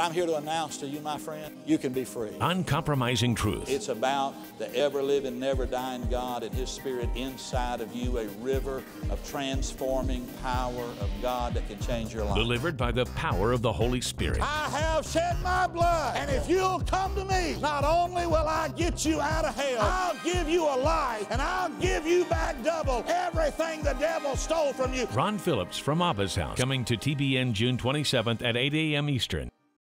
But I'm here to announce to you, my friend, you can be free. Uncompromising truth. It's about the ever-living, never-dying God and His Spirit inside of you, a river of transforming power of God that can change your life. Delivered by the power of the Holy Spirit. I have shed my blood, and if you'll come to me, not only will I get you out of hell, I'll give you a life, and I'll give you back double everything the devil stole from you. Ron Phillips from Abba's House, coming to TBN June 27th at 8 a.m. Eastern.